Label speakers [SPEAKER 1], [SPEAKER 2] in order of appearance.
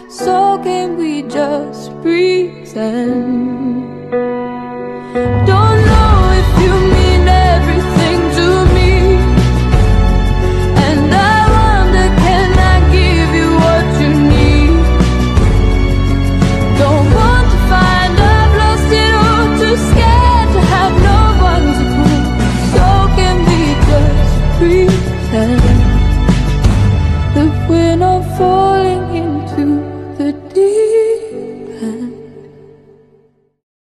[SPEAKER 1] So can we just pretend? Don't know if you mean everything to me, and I wonder, can I give you what you need? Don't want to find I've lost it all, too scared to have no one to prove. So can we just pretend?